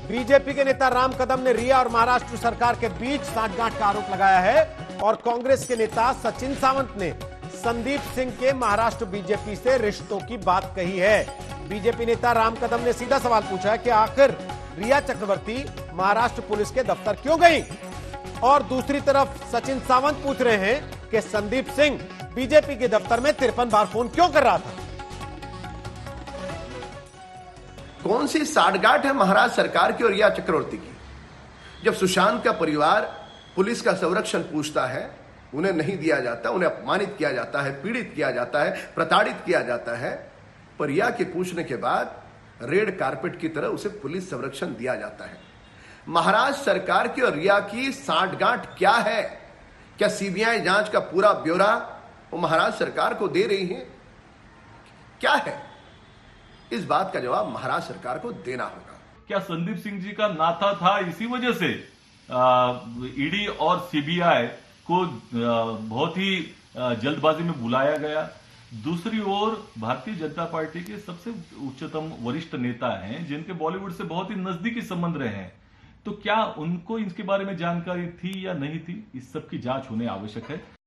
BJP के नेता राम कदम ने रिया और महाराष्ट्र सरकार के बीच सांठगांठ का आरोप लगाया है और कांग्रेस के नेता सचिन सावंत ने संदीप सिंह के महाराष्ट्र बीजेपी से रिश्तों की बात कही है। बीजेपी नेता राम कदम ने सीधा सवाल पूछा है कि आखिर रिया चक्रवर्ती महाराष्ट्र पुलिस के दफ्तर क्यों गई, और दूसरी तरफ सचिन सावंत पूछ रहे हैं कि संदीप सिंह बीजेपी के दफ्तर में 53 बार फोन क्यों कर रहा था। कौन सी साठगांठ है महाराष्ट्र सरकार की और रिया चक्रवर्ती की? जब सुशांत का परिवार पुलिस का संरक्षण पूछता है, उन्हें नहीं दिया जाता, उन्हें अपमानित किया जाता है, पीड़ित किया जाता है, प्रताड़ित किया जाता है, पर रिया के पूछने के बाद रेड कारपेट की तरह उसे पुलिस संरक्षण दिया जाता है। महाराष्ट्र सरकार की और रिया की साठगांठ क्या है? क्या सीबीआई जांच का पूरा ब्यौरा वो महाराष्ट्र सरकार को दे रही है? क्या है? इस बात का जवाब महाराष्ट्र सरकार को देना होगा। क्या संदीप सिंह जी का नाता था, इसी वजह से ईडी और सीबीआई को बहुत ही जल्दबाजी में बुलाया गया? दूसरी ओर भारतीय जनता पार्टी के सबसे उच्चतम वरिष्ठ नेता हैं जिनके बॉलीवुड से बहुत ही नजदीकी संबंध रहे हैं, तो क्या उनको इसके बारे में जानकारी थी या नहीं थी? इस सब की जांच होने आवश्यक है।